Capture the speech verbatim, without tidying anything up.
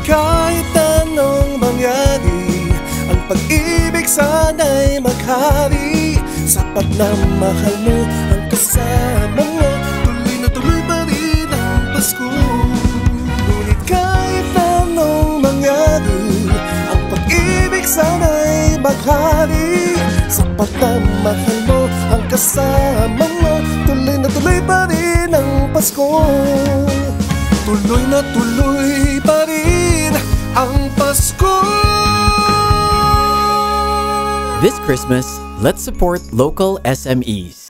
kahit anong mangyari, ang pag-ibig sana'y maghari. Sapat na mahal mo ang kasama mo, tuloy na tuloy pa rin ang Pasko. Ngunit kahit anong mangyari, ang pag-ibig sana'y maghari. Sapat na mahal mo ang kasama mo, tuloy na tuloy pa rin ang Pasko. Tuloy na tuloy pa rin ang Pasko. This Christmas, let's support local S M Es.